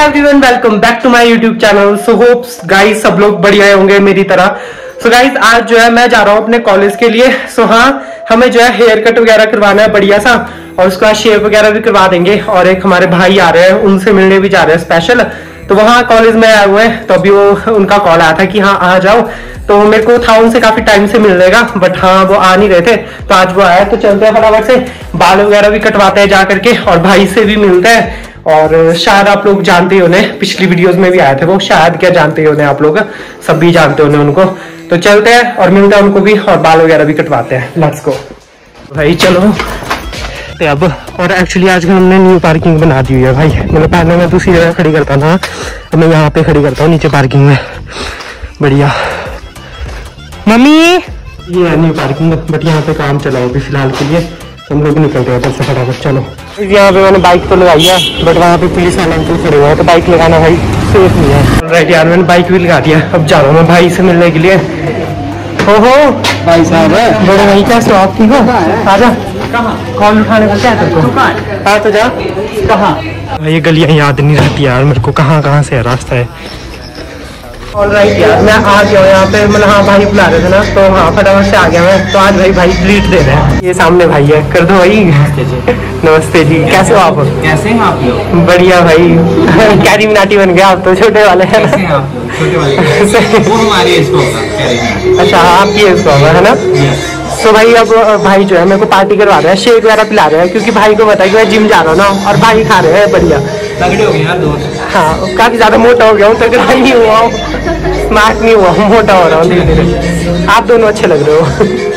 Everyone, welcome back to my YouTube channel. So hopes guys सब लोग बढ़िया होंगे मेरी तरह। सो गाइस आज जो है मैं जा रहा हूँ अपने कॉलेज के लिए। सो हाँ, हमें जो है हेयर कट वगैरह करवाना है बढ़िया सा, और उसका शेव वगैरह भी करवा देंगे। और एक हमारे भाई आ रहे हैं, उनसे मिलने भी जा रहे हैं स्पेशल। तो वहाँ कॉलेज में आए हुए हैं, तो अभी वो उनका कॉल आया था कि हाँ आ जाओ। तो मेरे को था उनसे काफी टाइम से मिलने का, बट हाँ वो आ नहीं रहे थे, तो आज वो आया। तो चलते हैं फटाफट से, बाल वगैरह भी कटवाते हैं जा करके, और भाई से भी मिलते हैं। और शायद आप लोग जानते ही उन्हें, पिछली वीडियोस में भी आए थे वो, शायद क्या जानते ही उन्हें, आप लोग सब भी जानते उन्हें उनको। तो चलते हैं और मिलते हैं उनको भी, और बाल वगैरह भी कटवाते हैं। लेट्स गो भाई, चलो। अब और एक्चुअली आज हमने न्यू पार्किंग बना दी हुई है भाई। मतलब पहले मैं दूसरी जगह खड़ी करता था, तो मैं यहाँ पे खड़ी करता हूँ नीचे पार्किंग में। बढ़िया। मम्मी ये है न्यू पार्किंग, बट यहाँ पे काम चला अभी फिलहाल के लिए। हम लोग निकलते हैं से फटाफट। चलो, यहाँ पे मैंने बाइक तो लगाई है, बट वहाँ पे पुलिस वाले अंकल खड़े हुए हैं, तो बाइक लगाना भाई सेफ नहीं है। राइट यार, मैंने बाइक भी लगा दिया। अब जा रहा हूँ मैं भाई से मिलने के लिए। हो भाई साहब, बड़े भाई कैसे हो आप? ठीक हो? आजा। कॉल उठाने का क्या है तेरे को? हाँ तो जा। कहाँ? ये गलियाँ याद नहीं रहती यार मेरे को, कहाँ से है रास्ता है। ऑलराइट यार, मैं आ गया हूँ यहाँ पे। मतलब हाँ भाई बुला रहे थे ना, तो हाँ फटाफट से आ गया मैं। तो आज भाई ट्रीट दे रहे हैं। ये सामने भाई है, कर दो भाई। नमस्ते जी, कैसे हो आप? कैसे हैं आप लोग? बढ़िया भाई। कैरी मिनाटी बन गया आप तो, छोटे वाले हैं ना? छोटे वाले वो हमारी एज को होगा। अच्छा हाँ, आपकी एज को होगा है ना? तो भाई अब भाई जो है मेरे को पार्टी करवा रहे हैं, शेक वगैरह पिला रहे हैं, क्योंकि भाई को पता है कि मैं जिम जा रहा हूँ ना, और भाई खा रहे हैं बढ़िया। तगड़े हो गए यार दोस्त। हाँ काफी ज्यादा मोटा हो गया हूँ, तगड़ा नहीं हुआ हूँ, स्मार्ट नहीं हुआ हूँ, मोटा हो रहा हूँ धीरे धीरे। आप दोनों अच्छे लग रहे हो।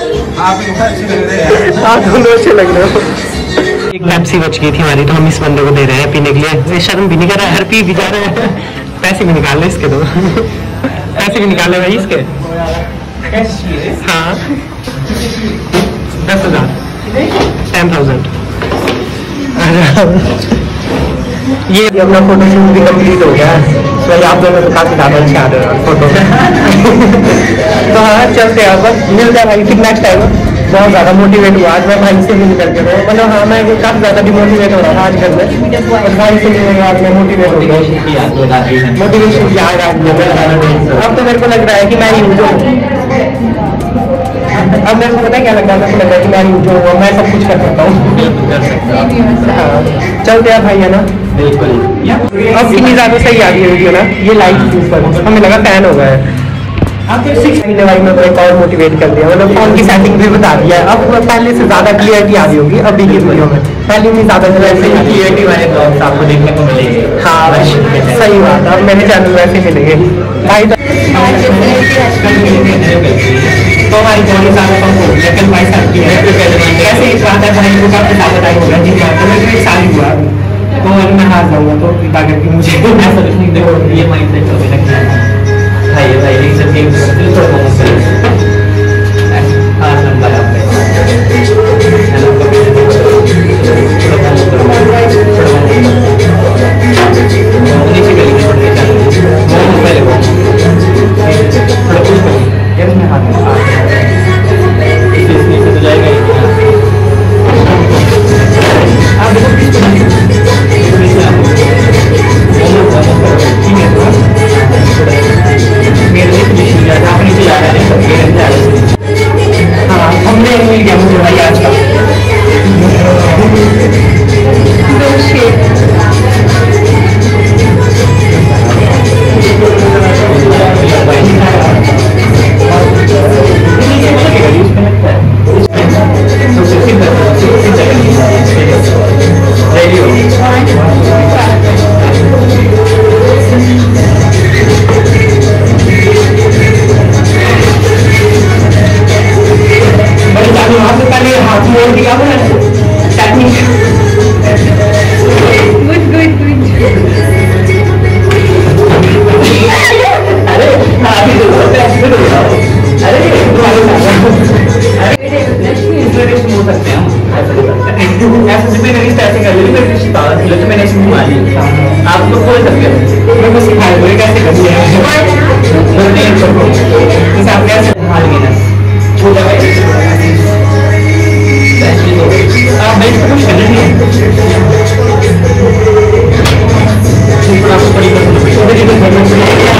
आप दोनों अच्छे लग रहे हो। एक पेप्सी बच गई थी हमारी, तो हम इस बंदे को दे रहे हैं पीने के लिए। शर्म भी नहीं कर रहा है, हर पी भी जा रहे हैं। पैसे भी निकाल ले इसके, तो पैसे भी निकाल ले भाई इसके। हाँ 10,000 10,000। ये अपना फोटो शूट भी कंप्लीट हो गया है। तो आप दोनों तो काफी ज्यादा अच्छे आ रहे हैं फोटो में। तो हाँ चलते हैं, अब मिलते हैं भाई फिर नेक्स्ट टाइम। बहुत ज्यादा मोटिवेट हुआ आज मैं भाई से मिल करके। मतलब हाँ मैं काफी ज्यादा डिमोटिवेट हो रहा था आज घर में, और भाई से मिलने के बाद मैं मोटिवेट हो गया। मोटिवेशन याद आ गया। अब तो मेरे को लग रहा है कि मैं यूज हूँ। अब मेरे को पता है क्या लग रहा है? मेरे को लग रहा है कि मैं यूज हूँ, मैं सब कुछ कर सकता हूँ। हाँ चलते हैं भाई, है ना? बिल्कुल। अब कितनी ज्यादा सही आ रही है वीडियो ना, ये लाइट यूज कर हमें लगा फैन हो गया है। महीने भाई में एक और मोटिवेट कर दिया, मतलब फोन की सेटिंग भी बता दिया है। अब पहले से ज्यादा क्लियरिटी आ रही होगी अभी की वीडियो में, पहले में ज्यादा क्लियरिटी वाले ब्लॉग्स आपको देखने को मिलेंगे। हाँ सही बात है, अब मेरे चैनल वैसे मिलेंगे भाई। तो भाई बहुत सारा कम हो, लेकिन भाई साहब की है कैसे इस बात है भाई को काफी ज्यादा टाइम हो गया जी। तो मेरे को एक साल हुआ, तो अगर मैं हार जाऊंगा तो कृपा करके मुझे ऐसा कुछ नहीं। देखो ये माइंड सेट हो गया भाई एक सब गेम थोड़ा बहुत हार नंबर नीचे गली पहले तो जाएगा हमने मिल गया मुझे भाई आज का। आप लोग खोल सकते हो, मैं बस सिखा दूँ कैसे करते हैं। आप कैसे हाल लेना छोटा भाई आप कुछ करना नहीं है। बिल्कुल आपको बड़ी पसंद है। तो देखिए घर में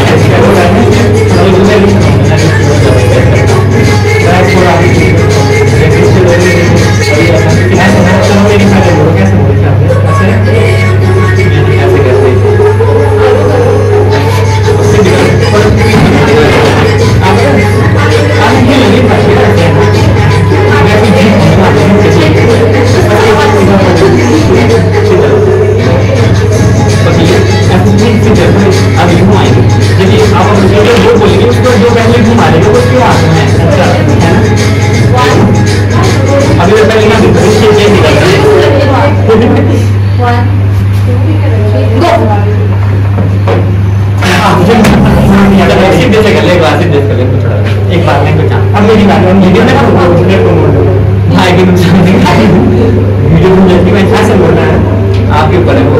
एक बात नहीं कुछ अब मेरी बात है वीडियो में भाई के नुकसान वीडियो में जल्दी में ऐसे बोल रहा है आपके ऊपर है वो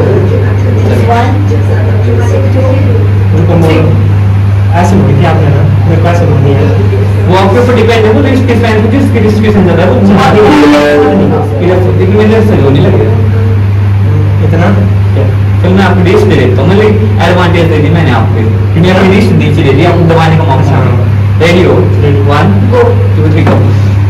उनको ऐसे बोली थी आपने ना मेरे को ऐसे बोलनी है वो आपके ऊपर डिपेंड है वो इसके फैन को जिसकी डिस्ट्रीब्यूशन ज़्यादा है वो लेकिन मेरे से होने लगे इतना तो मैं आपको डिश दे देता हूँ मतलब एडवांटेज दे दी मैंने आपको क्योंकि आपकी डिश नीचे दे दी आपको दबाने का मौका रेडी हो 1 2 3 go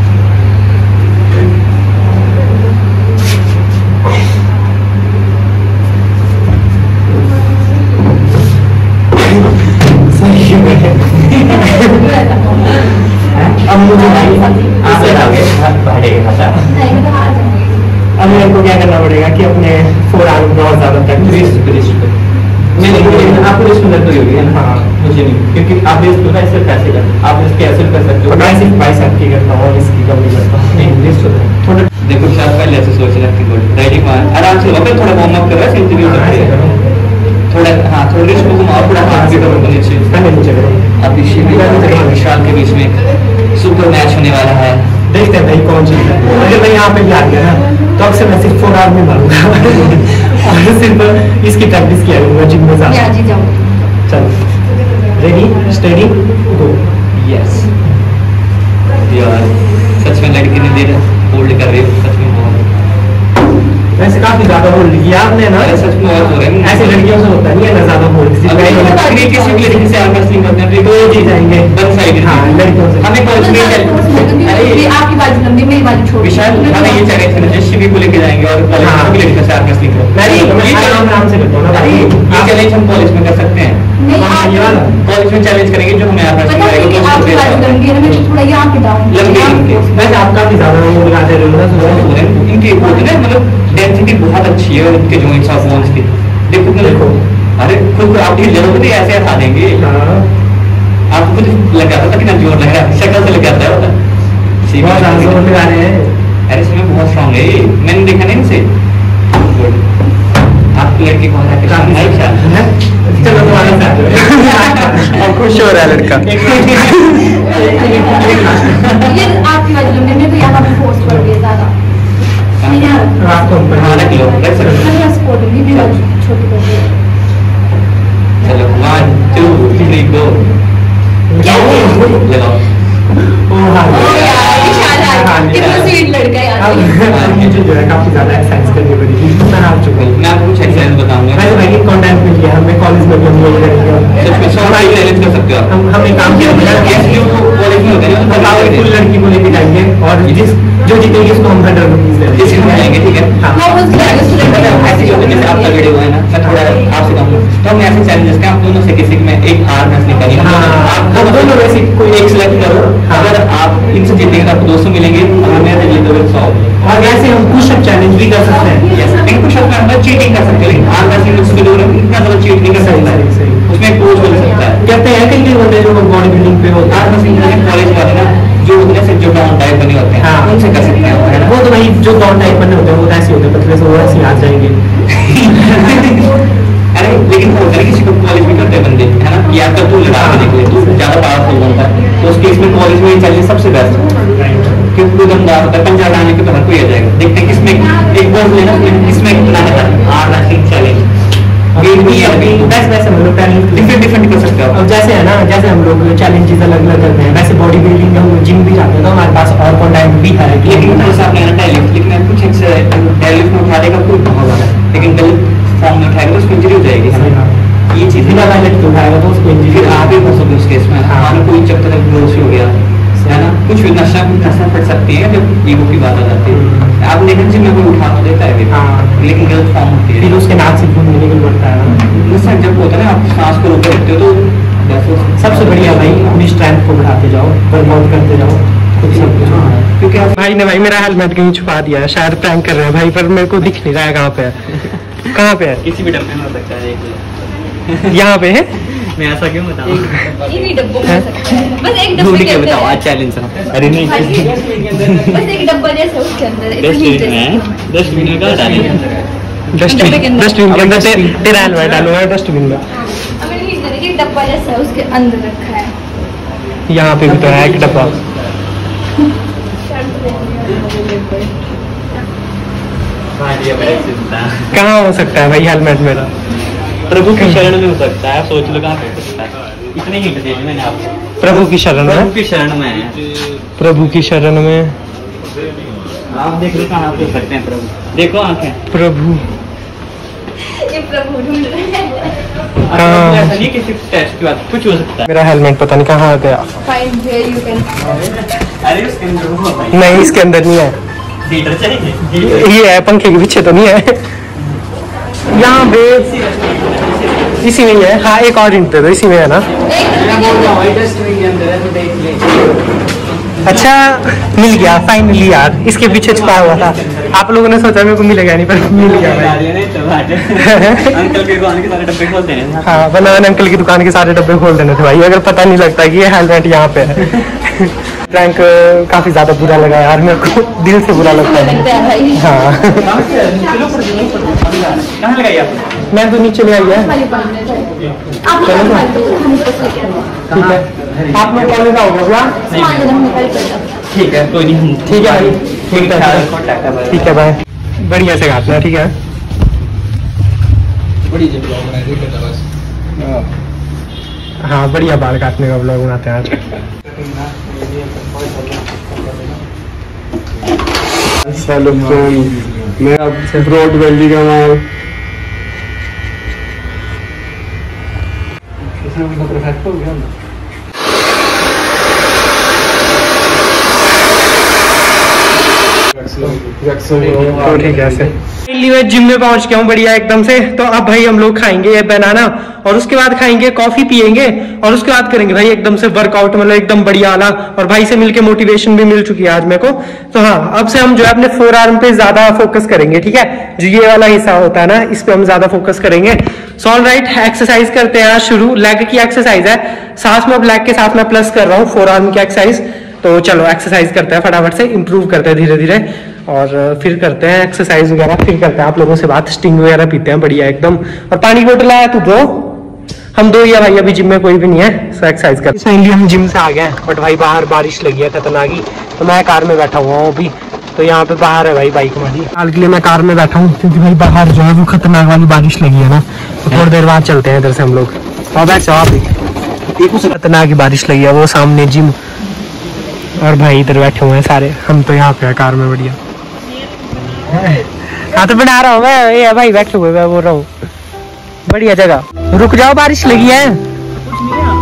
अब मुझे आप आगे बढ़ेगा अब मेरे को क्या करना पड़ेगा कि अपने 4 आर्म बहुत ज्यादा तक नहीं आपको रिस्क में तो होगी है ना मुझे नहीं क्योंकि आप रिस्क का ऐसे कैसे कर आप रिस्क कैसे कर सकते हो मैं सिर्फ बाइस की करता हूँ और इसकी कम नहीं करता नहीं रिस्क होता है थोड़ा देखो शायद पहले ऐसे सोच रखती गुड रेडी वन आराम से वापस थोड़ा वार्म अप कर रहा है इंटरव्यू करते हैं थोड़ा हाँ थोड़ा रिस्क को घुमाओ थोड़ा हाथ भी करो नीचे पहले नीचे करो अब विशाल के बीच में सुपर मैच होने वाला है देखते हैं भाई कौन जीतता है अगर मैं यहाँ पे भी आ गया ना तो अक्सर मैं सिर्फ 4 आर्म में मारूंगा और सिर्फ इसकी प्रैक्टिस किया करूंगा जिम में जाकर चलो रेडी स्टेडी गो यस यार सच में लड़की ने दे होल्ड कर रही है सच में बहुत वैसे काफी ज्यादा होल्ड किया आपने ना सच में बहुत हो रहा है ऐसे लड़कियों से होता नहीं है ना ज्यादा होल्ड किसी भी लड़की से आप मसलिंग करते हैं तो ये जीत जाएंगे वन साइड हां लड़कियों से हमें कॉलेज में अरे आपकी बाजू लंबी मेरी बाजू छोटी विशाल हमें ये चैलेंज है जैसे भी को लेके जाएंगे और कॉलेज में भी लड़कियों से आप मसलिंग करो नहीं ये आराम से करते हो ना भाई ये चैलेंज हम कॉलेज में कर सकते हैं नहीं आप ये वाला कॉलेज में चैलेंज करेंगे जो हमें आप सिखाएगा तो आपकी बाजू लंबी है मैं थोड़ा यहां पे डाउन लंबी वैसे आप काफी ज्यादा वो लगाते रहो ना इनके होते हैं मतलब डेंसिटी बहुत अच्छी है उनके जॉइंट्स ऑफ बोन्स की देखो अरे खुद आप ढील जरूर नहीं ऐसे हटा देंगे आपको खुद लगाता था कितना जोर लग रहा है शक्ल से लग जाता है अरे इसमें बहुत स्ट्रॉन्ग है मैंने देखा नहीं इनसे आपकी लड़की को चलो तुम्हारे साथ खुश हो रहा है लड़का ये आपकी वजह में तो यहाँ पे फोर्स पड़ गया ज्यादा चलो 1 2 3 गो कितना स्वीट लड़का यार मुझे जो है काफी ज्यादा एक्सरसाइज करनी पड़ेगी मैं हार चुका हूं मैं आपको कुछ एक्सरसाइज बताऊंगा मैंने भाई कंटेंट मिल गया हमें कॉलेज में भी हम लोग करेंगे सच में सब भाई चैलेंज कर सकते हो हम एक काम किया ऐसे जो कॉलेज में होते हैं ना बताओ फुल लड़की को लेके जाएंगे और जिस जो जीतेगी उसको हम 100 रुपीस देंगे जिसको जाएंगे ठीक है हां ऐसे जो जैसे आपका वीडियो है ना मैं थोड़ा आपसे कहूंगा तो हम ऐसे चैलेंजेस के आप दोनों से किसी में एक हार मैच निकालिए आप दोनों में से कोई एक सिलेक्ट करो अगर आप इनसे जीतेंगे तो आपको 200 मिलेंगे और मैं तो जीतोगे 100 और वैसे हम पुशअप चैलेंज भी कर सकते हैं यस लेकिन पुशअप में हम चीटिंग कर सकते हैं लेकिन हार मैच में उसके दूर इतना ज़्यादा चीट नहीं कर सकता है उसमें कोच हो सकता है कहते हैं कई बंदे जो बॉडी बिल्डिंग पे होते हैं कॉलेज वाले ना जो उतने से जो डाउन टाइप बने होते हैं उनसे कर सकते हैं वो तो भाई जो डाउन टाइप बने होते हैं वो ऐसे होते हैं पतले से वो ऐसे आ जाएंगे अरे लेकिन होता है किसी को कॉलेज में करते हैं बंदे है ना कि आपका तू लगा के देख ले तू ज्यादा पावरफुल बनता है तो उस केस में कॉलेज में चैलेंज सबसे बेस्ट क्योंकि कोई दमदार होता है पंजा डालने के तो हर कोई आ जाएगा देखते हैं किसमें एक बॉल लेना किसमें कितना है आर रैंकिंग चैलेंज डिफरेंट कर सकते हो अब जैसे है ना जैसे हम लोग चैलेंजेस अलग अलग करते हैं वैसे बॉडी बिल्डिंग में हम जिम भी जाते हैं तो हमारे पास और कंटेंट भी है लेकिन आपने लेकिन कुछ डेडलिफ्ट में उठा देगा कोई बहुत ज़्यादा लेकिन गलत फॉर्म में उठाएगा तो उसकी इंजरी हो जाएगी ये चीज बिना वायलेट के उठाएगा तो उसको इंजरी आप ही फंस सकते हो उस केस में। हमारा कोई चक्कर ग्रोस हो गया है ना, कुछ नशा पड़ सकती है जब ईगो की बात आ जाती है। आप लेकिन जिम में कोई उठा तो देता है लेकिन गलत फॉर्म होती है, फिर उसके नाक से खून निकल पड़ता है। सर जब होता है ना आप सांस को रोके रखते हो तो सबसे बढ़िया भाई अपनी स्ट्रेंथ को बढ़ाते जाओ, वर्कआउट करते जाओ, क्योंकि भाई ने भाई मेरा हेलमेट कहीं छुपा दिया है, शायद प्रैंक कर रहे हैं भाई, पर मेरे को दिख नहीं रहा है कहाँ पे है। कहाँ पे है? किसी भी डब्बे में हो सकता है। यहाँ पे है? मैं ऐसा क्यों बताऊँ? इन्हीं डब्बों में हो सकता है। बस एक डब्बे के बताओ अंदर आज चैलेंज। अरे नहीं बस एक डब्बा जैसा उसके अंदर डस्टबिन में क्या डालेंगे? डस्टबिन के अंदर तेरा हेलमेट डालूंगा डस्टबिन में। एक डब्बा जैसा उसके अंदर रखा है। यहाँ पे भी तो है एक डब्बा। कहाँ हो सकता है भाई हेलमेट मेरा? प्रभु की शरण में हो सकता है, सोच लो कहाँ पे सकता है। इतने हिंट दे दी मैंने आपको। प्रभु की शरण में? प्रभु की शरण में है। प्रभु की शरण में आप देख लो कहाँ पे सकते हैं प्रभु, देखो आंखें। प्रभु ये प्रभु ढूंढ रहे हैं। ऐसा नहीं किसी टेस्ट की बात, कुछ हो सकता है। मेरा हेलमेट पता नहीं कहाँ गया। Find where you can. अरे उसके अंदर वो भाई नहीं इसके अंदर नहीं है, लीटर चाहिए। ये है पंखे के पीछे तो नहीं है। यहाँ पे इसी में ही है। हाँ एक और हिंट दे दो, इसी में है ना? अच्छा मिल गया फाइनली यार, इसके पीछे छुपा हुआ था। आप लोगों ने सोचा मेरे को मिलेगा नहीं, पर मिल गया भाई। अंकल के दुकान के सारे डब्बे खोल देने थे। हाँ बनाना अंकल की दुकान के सारे डब्बे खोल देने थे भाई, अगर पता नहीं लगता कि ये हेलमेट यहाँ पे है। प्रैंक काफी ज्यादा बुरा लगा यार, मेरे को दिल से बुरा लगता है। हाँ कहाँ लगाई आप? मैं तो नीचे ले आई है। ठीक है आप लोग कॉलेज आओगे क्या? ठीक है कोई नहीं। ठीक है भाई, ठीक है भाई, बढ़िया से काटना ठीक है। हाँ बढ़िया बाल काटने का ब्लॉग बनाते हैं आज। हेलो फ्रेंड, मैं अब ब्रॉड वैली का माल। तो ठीक है ऐसे मैं जिम में पहुंच गया हूँ बढ़िया एकदम से। तो अब भाई हम लोग खाएंगे ये बनाना और उसके बाद खाएंगे कॉफी पियेंगे और उसके बाद करेंगे भाई एकदम से वर्कआउट, मतलब एकदम बढ़िया वाला। और भाई से मिलके मोटिवेशन भी मिल चुकी है आज मेरे को। तो हाँ अब से हम जो है अपने फोर आर्म पे ज्यादा फोकस करेंगे, ठीक है? जो ये वाला हिस्सा होता है ना इस पे हम ज्यादा फोकस करेंगे। सो ऑल राइट, एक्सरसाइज करते हैं आज शुरू। लेग की एक्सरसाइज है, साथ में अब लेग के साथ मैं प्लस कर रहा हूँ फोर आर्म की एक्सरसाइज। तो चलो एक्सरसाइज करते हैं फटाफट से, इंप्रूव करते हैं धीरे धीरे और फिर करते हैं एक्सरसाइज वगैरह, फिर करते हैं आप लोगों से बात, स्टिंग वगैरह पीते हैं बढ़िया एकदम। और पानी की बोतल आया तू दो, हम दो ही है भाई, अभी जिम में कोई भी नहीं है। सो एक्सरसाइज कर फाइनली हम जिम से आ गए हैं, बट भाई बाहर बारिश लगी है खतरनाक ही। तो मैं कार में बैठा हुआ हूँ अभी, तो यहाँ पे बाहर है भाई बाइक हमारी। हाल के लिए मैं कार में बैठा हूँ क्योंकि भाई बाहर जो है वो खतरनाक वाली बारिश लगी है ना, तो थोड़ी देर बाद चलते हैं इधर से हम लोग। और बैठ जाओ आप, एक खतरनाक की बारिश लगी है, वो सामने जिम और भाई इधर बैठे हुए हैं सारे, हम तो यहाँ पे है कार में बढ़िया। हाँ तो बना रहा हूँ मैं, ये भाई बैठे हुए मैं बोल रहा हूँ बढ़िया जगह। रुक जाओ बारिश लगी है।